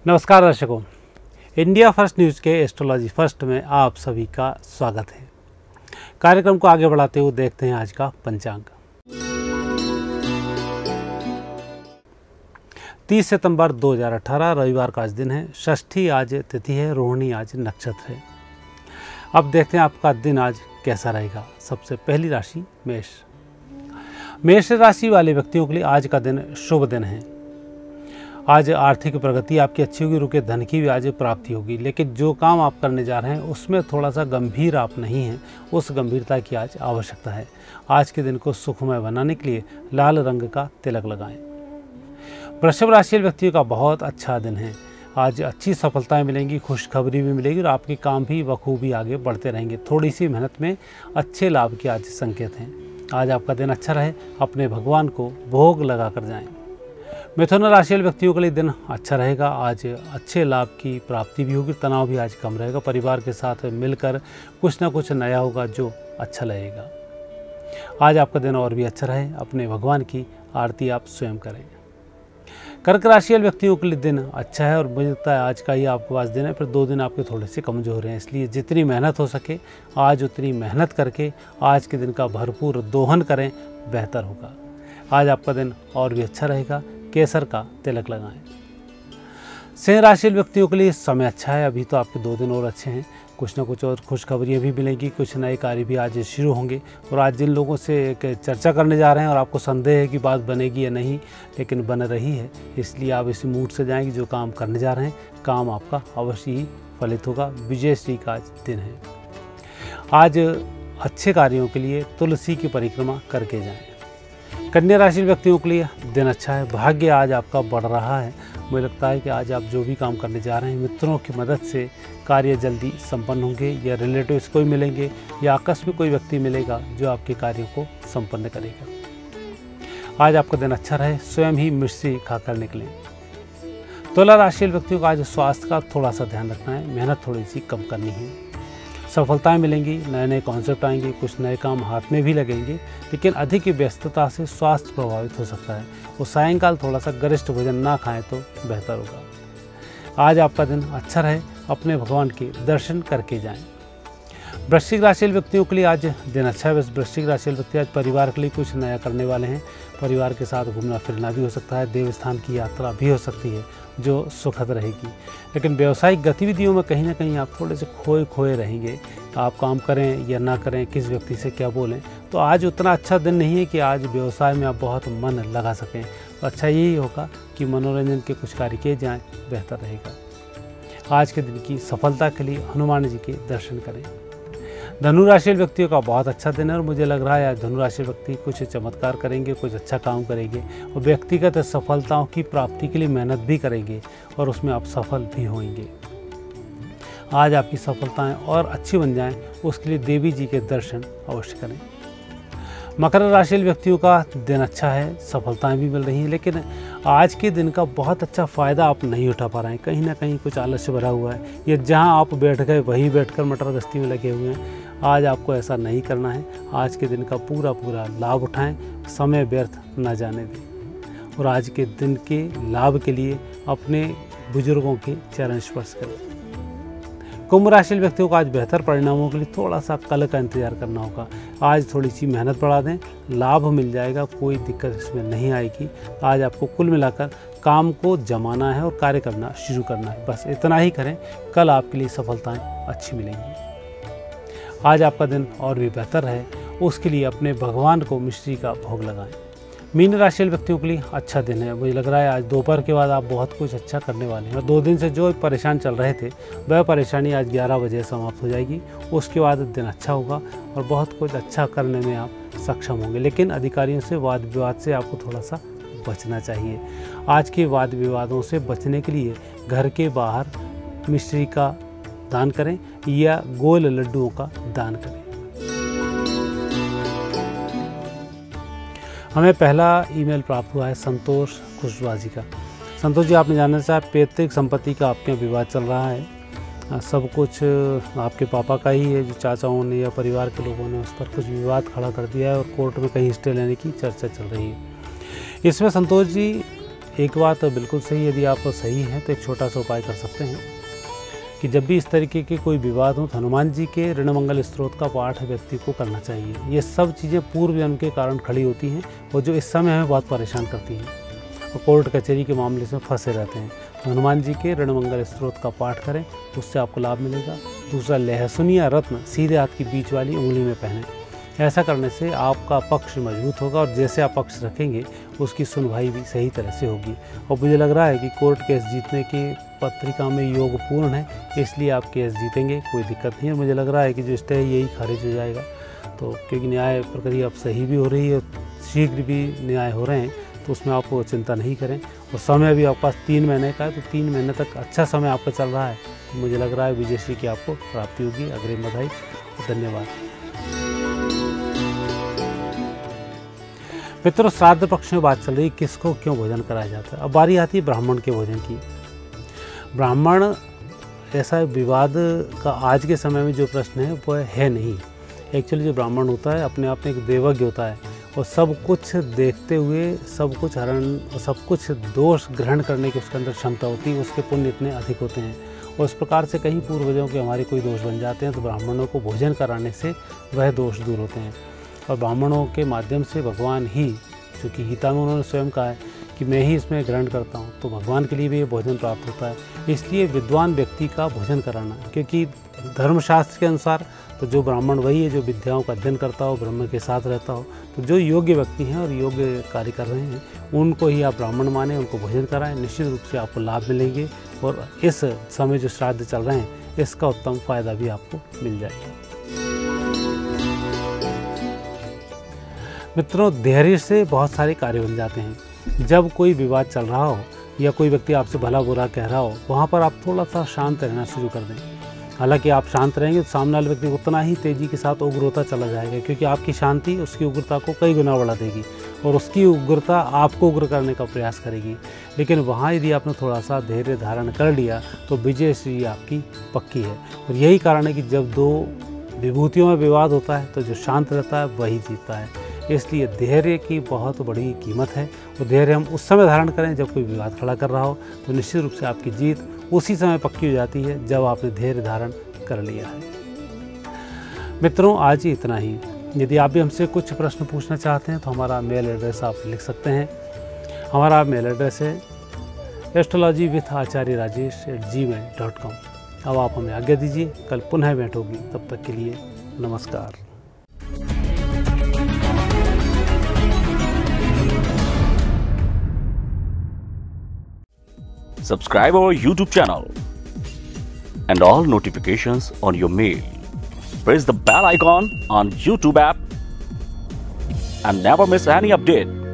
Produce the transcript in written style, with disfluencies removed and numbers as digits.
नमस्कार दर्शकों, India First news के एस्ट्रोलॉजी फर्स्ट में आप सभी का स्वागत है। कार्यक्रम को आगे बढ़ाते हुए देखते हैं आज का पंचांग। 30 सितंबर 2018 रविवार का आज दिन है। षष्ठी आज तिथि है, रोहिणी आज नक्षत्र है। अब देखते हैं आपका दिन आज कैसा रहेगा। सबसे पहली राशि मेष। मेष राशि वाले व्यक्तियों के लिए आज का दिन शुभ दिन है। आज आर्थिक प्रगति आपकी अच्छी होगी, रुके धन की भी आज प्राप्ति होगी, लेकिन जो काम आप करने जा रहे हैं उसमें थोड़ा सा गंभीर आप नहीं हैं, उस गंभीरता की आज आवश्यकता है। आज के दिन को सुखमय बनाने के लिए लाल रंग का तिलक लगाएं। वृषभ राशि व्यक्तियों का बहुत अच्छा दिन है। आज अच्छी सफलताएं मिलेंगी, खुशखबरी भी मिलेगी और आपके काम भी बखूबी आगे बढ़ते रहेंगे। थोड़ी सी मेहनत में अच्छे लाभ के आज संकेत हैं। आज आपका दिन अच्छा रहे, अपने भगवान को भोग लगा कर जाएं। मिथुन राशि व्यक्तियों के लिए दिन अच्छा रहेगा। आज अच्छे लाभ की प्राप्ति भी होगी, तनाव भी आज कम रहेगा। परिवार के साथ मिलकर कुछ ना कुछ नया होगा जो अच्छा लगेगा। आज आपका दिन और भी अच्छा रहे, अपने भगवान की आरती आप स्वयं करें। कर्क राशि व्यक्तियों के लिए दिन अच्छा है और मुझे लगता है आज का ही आपके पास दिन है, फिर 2 दिन आपके थोड़े से कमज़ोर हैं, इसलिए जितनी मेहनत हो सके आज उतनी मेहनत करके आज के दिन का भरपूर दोहन करें, बेहतर होगा। आज आपका दिन और भी अच्छा रहेगा। केसर का तिलक लगाएं। सिंह राशि व्यक्तियों के लिए समय अच्छा है। अभी तो आपके 2 दिन और अच्छे हैं, कुछ ना कुछ और खुशखबरियाँ भी मिलेंगी, कुछ नए कार्य भी आज शुरू होंगे। और आज जिन लोगों से एक चर्चा करने जा रहे हैं और आपको संदेह है कि बात बनेगी या नहीं, लेकिन बन रही है, इसलिए आप इसी मूड से जाएंगे। जो काम करने जा रहे हैं काम आपका अवश्य ही फलित होगा। विजयश्री का आज दिन है। आज अच्छे कार्यों के लिए तुलसी की परिक्रमा करके जाएं। कन्या राशि व्यक्तियों के लिए दिन अच्छा है। भाग्य आज आपका बढ़ रहा है। मुझे लगता है कि आज आप जो भी काम करने जा रहे हैं मित्रों की मदद से कार्य जल्दी संपन्न होंगे, या रिलेटिव्स को ही मिलेंगे या आकस्मिक कोई व्यक्ति मिलेगा जो आपके कार्यों को संपन्न करेगा। आज आपका दिन अच्छा रहे, स्वयं ही मिश्री खाकर निकलें। तुला राशि व्यक्तियों का आज स्वास्थ्य का थोड़ा सा ध्यान रखना है, मेहनत थोड़ी सी कम करनी है। सफलताएं मिलेंगी, नए नए कॉन्सेप्ट आएंगे, कुछ नए काम हाथ में भी लगेंगे, लेकिन अधिक व्यस्तता से स्वास्थ्य प्रभावित हो सकता है। वो सायंकाल थोड़ा सा गरिष्ठ भोजन ना खाएं तो बेहतर होगा। आज आपका दिन अच्छा रहे, अपने भगवान के दर्शन करके जाएं। वृश्चिक राशि व्यक्तियों के लिए आज दिन अच्छा है। बस वृश्चिक राशि व्यक्ति आज परिवार के लिए कुछ नया करने वाले हैं। परिवार के साथ घूमना फिरना भी हो सकता है, देवस्थान की यात्रा भी हो सकती है जो सुखद रहेगी। लेकिन व्यवसायिक गतिविधियों में कहीं ना कहीं आप थोड़े से खोए रहेंगे। आप काम करें या ना करें, किस व्यक्ति से क्या बोलें, तो आज उतना अच्छा दिन नहीं है कि आज व्यवसाय में आप बहुत मन लगा सकें। तो अच्छा यही होगा कि मनोरंजन के कुछ कार्य किए जाएँ, बेहतर रहेगा। आज के दिन की सफलता के लिए हनुमान जी के दर्शन करें। धनु राशि व्यक्तियों का बहुत अच्छा दिन है और मुझे लग रहा है आज धनु राशि व्यक्ति कुछ चमत्कार करेंगे, कुछ अच्छा काम करेंगे और व्यक्तिगत सफलताओं की प्राप्ति के लिए मेहनत भी करेंगे और उसमें आप सफल भी होंगे। आज आपकी सफलताएं और अच्छी बन जाएं, उसके लिए देवी जी के दर्शन अवश्य करें। मकर राशि व्यक्तियों का दिन अच्छा है, सफलताएं भी मिल रही हैं, लेकिन आज के दिन का बहुत अच्छा फ़ायदा आप नहीं उठा पा रहे हैं। कहीं ना कहीं कुछ आलस्य भरा हुआ है, ये जहां आप बैठ गए वहीं बैठकर मटर गश्ती में लगे हुए हैं। आज आपको ऐसा नहीं करना है। आज के दिन का पूरा लाभ उठाएं, समय व्यर्थ न जाने दें और आज के दिन के लाभ के लिए अपने बुजुर्गों के चरण स्पर्श करें। कुंभ राशि व्यक्तियों को आज बेहतर परिणामों के लिए थोड़ा सा कल का इंतजार करना होगा। आज थोड़ी सी मेहनत बढ़ा दें, लाभ मिल जाएगा, कोई दिक्कत इसमें नहीं आएगी। आज आपको कुल मिलाकर काम को जमाना है और कार्य करना शुरू करना है, बस इतना ही करें। कल आपके लिए सफलताएं अच्छी मिलेंगी। आज आपका दिन और भी बेहतर रहे, उसके लिए अपने भगवान को मिश्री का भोग लगाएं। मीन राशि व्यक्तियों के लिए अच्छा दिन है। मुझे लग रहा है आज दोपहर के बाद आप बहुत कुछ अच्छा करने वाले हैं और 2 दिन से जो परेशान चल रहे थे वह परेशानी आज 11 बजे समाप्त हो जाएगी। उसके बाद दिन अच्छा होगा और बहुत कुछ अच्छा करने में आप सक्षम होंगे, लेकिन अधिकारियों से वाद विवाद से आपको थोड़ा सा बचना चाहिए। आज के वाद विवादों से बचने के लिए घर के बाहर मिश्री का दान करें या गोल लड्डुओं का दान करें। हमें पहला ईमेल प्राप्त हुआ है संतोष कुशवाहा जी का। संतोष जी, आपने जानना चाहा पैतृक संपत्ति का आपके यहाँ विवाद चल रहा है। सब कुछ आपके पापा का ही है, जो चाचाओं ने या परिवार के लोगों ने उस पर कुछ विवाद खड़ा कर दिया है और कोर्ट में कहीं स्टे लेने की चर्चा चल रही है। इसमें संतोष जी एक बात बिल्कुल सही, यदि आप सही हैं तो एक छोटा सा उपाय कर सकते हैं कि जब भी इस तरीके के कोई विवाद हो तो हनुमान जी के ऋणमंगल स्त्रोत का पाठ व्यक्ति को करना चाहिए। ये सब चीज़ें पूर्व जन्म के कारण खड़ी होती हैं और जो इस समय हमें बहुत परेशान करती हैं और कोर्ट कचहरी के मामले से फंसे रहते हैं। तो हनुमान जी के ऋणमंगल स्त्रोत का पाठ करें, उससे आपको लाभ मिलेगा। दूसरा, लहसुन या रत्न सीधे हाथ की बीच वाली उंगली में पहनें। ऐसा करने से आपका पक्ष मजबूत होगा और जैसे आप पक्ष रखेंगे उसकी सुनवाई भी सही तरह से होगी। और मुझे लग रहा है कि कोर्ट केस जीतने की पत्रिका में योग पूर्ण है, इसलिए आप केस जीतेंगे, कोई दिक्कत नहीं है। मुझे लग रहा है कि जो स्टे है यही खारिज हो जाएगा। तो क्योंकि न्याय प्रक्रिया अब सही भी हो रही है और शीघ्र भी न्याय हो रहे हैं, तो उसमें आप चिंता नहीं करें। और समय भी आपके पास 3 महीने का है, तो 3 महीने तक अच्छा समय आपका चल रहा है। तो मुझे लग रहा है विजयश्री की आपको प्राप्ति होगी। अग्रिम बधाई और धन्यवाद। मित्रों, श्राद्ध पक्ष में बात चल रही, किसको क्यों भोजन कराया जाता है। अब बारी आती है ब्राह्मण के भोजन की। ब्राह्मण ऐसा विवाद का आज के समय में जो प्रश्न है वो है नहीं। एक्चुअली जो ब्राह्मण होता है अपने आप में एक देवज्ञ होता है और सब कुछ देखते हुए सब कुछ हरण और सब कुछ दोष ग्रहण करने की उसके अंदर क्षमता होती है, उसके पुण्य इतने अधिक होते हैं। और इस प्रकार से कहीं पूर्वजों के हमारे कोई दोष बन जाते हैं तो ब्राह्मणों को भोजन कराने से वह दोष दूर होते हैं। और ब्राह्मणों के माध्यम से भगवान ही, चूँकि गीता में उन्होंने स्वयं कहा है कि मैं ही इसमें ग्रहण करता हूँ, तो भगवान के लिए भी ये भोजन प्राप्त होता है। इसलिए विद्वान व्यक्ति का भोजन कराना, क्योंकि धर्मशास्त्र के अनुसार तो जो ब्राह्मण वही है जो विद्याओं का अध्ययन करता हो, ब्रह्म के साथ रहता हो। तो जो योग्य व्यक्ति हैं और योग्य कार्य कर रहे हैं उनको ही आप ब्राह्मण माने, उनको भोजन कराएं। निश्चित रूप से आपको लाभ मिलेंगे और इस समय जो श्राद्ध चल रहे हैं इसका उत्तम फायदा भी आपको मिल जाएगा। मित्रों, धैर्य से बहुत सारे कार्य बन जाते हैं। जब कोई विवाद चल रहा हो या कोई व्यक्ति आपसे भला बुरा कह रहा हो, वहाँ पर आप थोड़ा सा शांत रहना शुरू कर दें। हालांकि आप शांत रहेंगे तो सामने वाले व्यक्ति उतना ही तेज़ी के साथ उग्र होता चला जाएगा, क्योंकि आपकी शांति उसकी उग्रता को कई गुना बढ़ा देगी और उसकी उग्रता आपको उग्र करने का प्रयास करेगी। लेकिन वहाँ यदि आपने थोड़ा सा धैर्य धारण कर लिया तो विजयश्री आपकी पक्की है। और यही कारण है कि जब दो विभूतियों में विवाद होता है तो जो शांत रहता है वही जीतता है। इसलिए धैर्य की बहुत बड़ी कीमत है और धैर्य हम उस समय धारण करें जब कोई विवाद खड़ा कर रहा हो, तो निश्चित रूप से आपकी जीत उसी समय पक्की हो जाती है जब आपने धैर्य धारण कर लिया है। मित्रों, आज ही इतना ही। यदि आप भी हमसे कुछ प्रश्न पूछना चाहते हैं तो हमारा मेल एड्रेस आप लिख सकते हैं। हमारा मेल एड्रेस है astrology@acharya-rajesh@gmail.com। अब आप हमें आज्ञा दीजिए, कल पुनः भेंट होगी। तब तक के लिए नमस्कार। Subscribe our YouTube channel and all notifications on your mail. Press the bell icon on YouTube app and never miss any update.